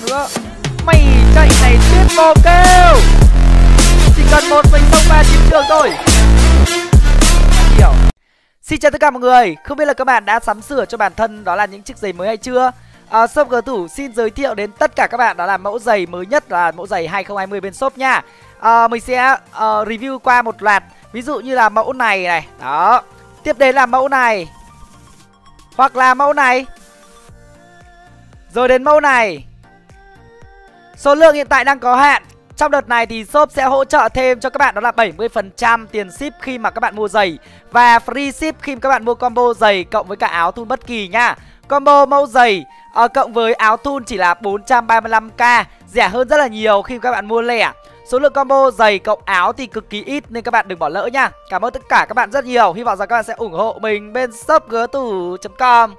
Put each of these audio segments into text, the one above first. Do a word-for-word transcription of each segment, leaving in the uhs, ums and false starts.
nữa. Mày chạy này tuyết vô kêu. Chỉ cần một mình xông pha chiến trường thôi. Hiểu. Xin chào tất cả mọi người. Không biết là các bạn đã sắm sửa cho bản thân đó là những chiếc giày mới hay chưa? À, shop G Thủ xin giới thiệu đến tất cả các bạn đó là mẫu giày mới nhất là mẫu giày hai không hai không bên shop nha. à, Mình sẽ uh, review qua một loạt. Ví dụ như là mẫu này này. Đó. Tiếp đến là mẫu này. Hoặc là mẫu này. Rồi đến mẫu này. Số lượng hiện tại đang có hạn. Trong đợt này thì shop sẽ hỗ trợ thêm cho các bạn đó là bảy mươi phần trăm tiền ship khi mà các bạn mua giày. Và free ship khi mà các bạn mua combo giày cộng với cả áo thun bất kỳ nha. Combo mẫu giày uh, cộng với áo thun chỉ là bốn trăm ba mươi lăm k. Rẻ hơn rất là nhiều khi các bạn mua lẻ. Số lượng combo giày cộng áo thì cực kỳ ít nên các bạn đừng bỏ lỡ nha. Cảm ơn tất cả các bạn rất nhiều. Hy vọng rằng các bạn sẽ ủng hộ mình bên shop g thủ chấm com.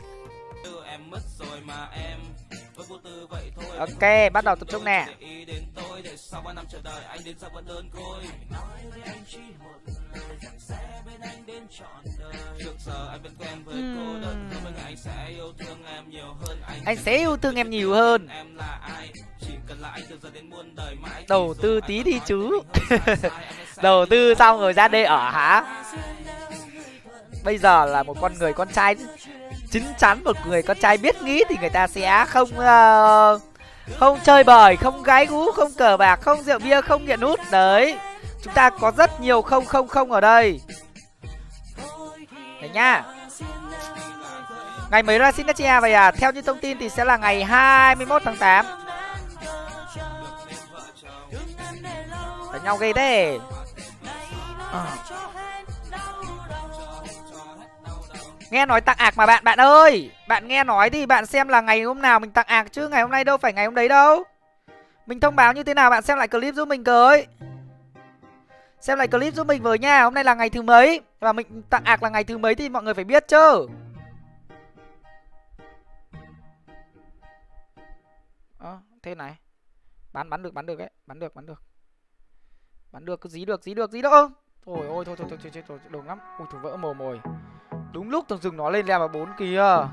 Ok, bắt đầu tập trung nè. uhm. Anh sẽ yêu thương em nhiều hơn. Đầu tư tí đi chú. Đầu tư xong rồi ra đây ở hả? Bây giờ là một con người con trai chín chắn, một người con trai biết nghĩ thì người ta sẽ không uh, không chơi bời, không gái gú, không cờ bạc, không rượu bia, không nghiện hút. Đấy, chúng ta có rất nhiều không không không ở đây. Đấy nhá. Ngày mới ra Signature vậy à? Theo như thông tin thì sẽ là ngày hai mươi mốt tháng tám. Đánh nhau ghê thế. à. Nghe nói tặng ạc mà bạn, bạn ơi. Bạn nghe nói thì bạn xem là ngày hôm nào mình tặng ạc chứ ngày hôm nay đâu phải ngày hôm đấy đâu. Mình thông báo như thế nào bạn xem lại clip giúp mình với. Xem lại clip giúp mình với nha. Hôm nay là ngày thứ mấy và mình tặng ạc là ngày thứ mấy thì mọi người phải biết chứ. Ờ, thế này. Bắn bắn được, bắn được ấy, bắn được, bắn được. Bắn được, cứ dí được, dí được, dí được. Thôi ôi, thôi thôi thôi, thôi, thôi, đồn lắm. Ui, thủ vỡ mồm rồi. Đúng lúc thằng rừng nó lên level bốn kìa.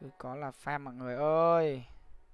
Cứ có là farm mọi người ơi.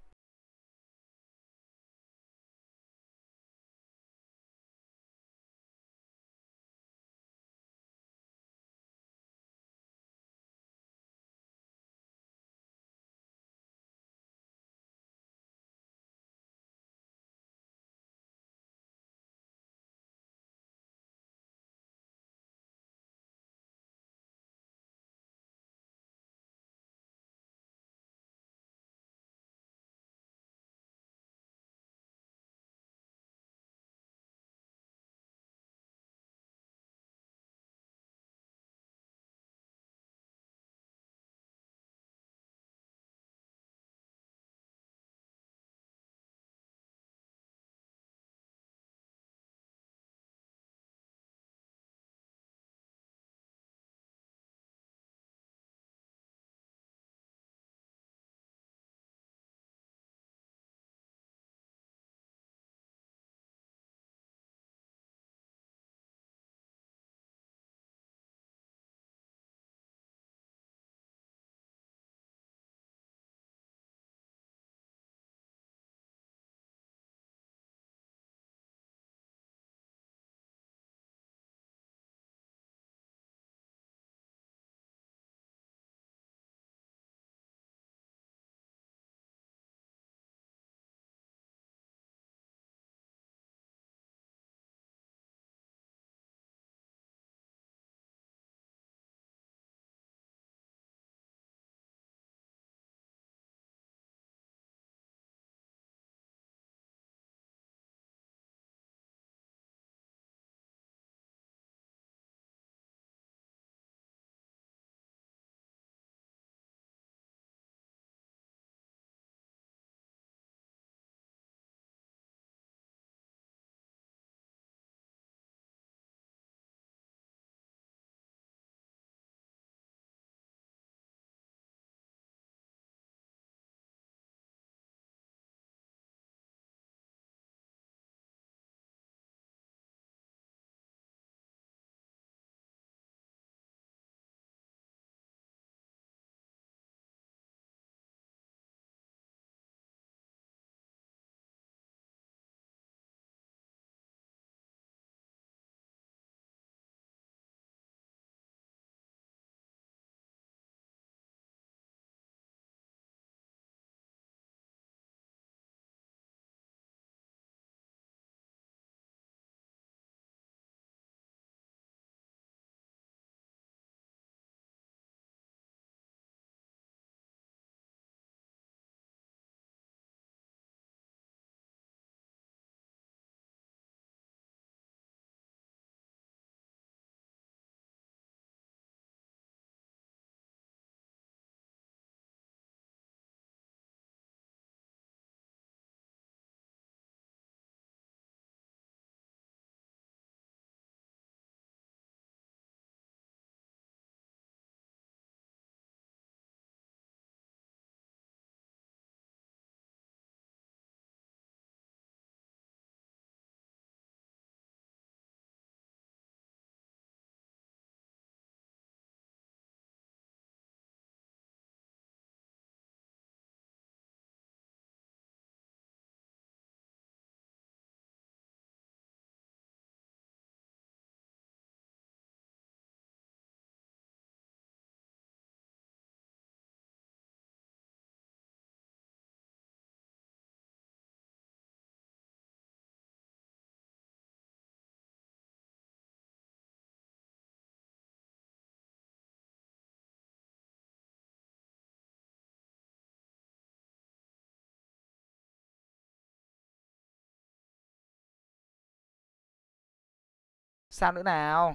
Sao nữa nào?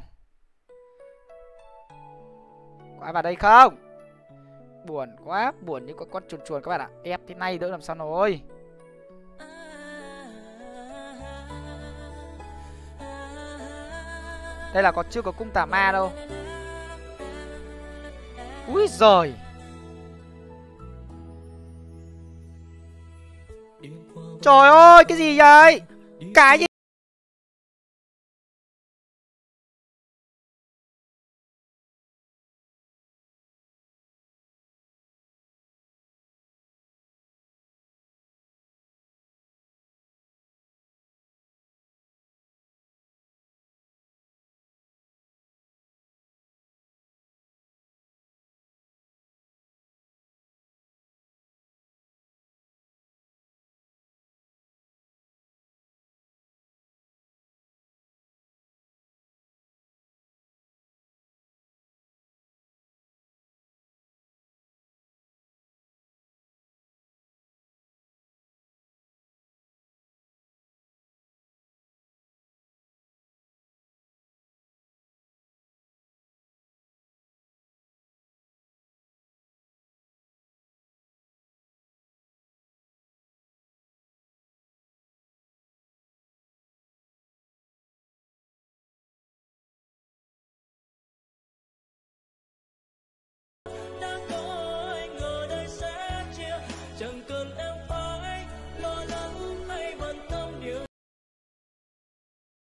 Có ai vào đây không? Buồn quá, buồn như có con chuồn chuồn các bạn ạ. Ép thế này đỡ làm sao nổi. Đây là còn chưa có cung tà ma đâu. Úi giời. Trời ơi, cái gì vậy? Cái gì?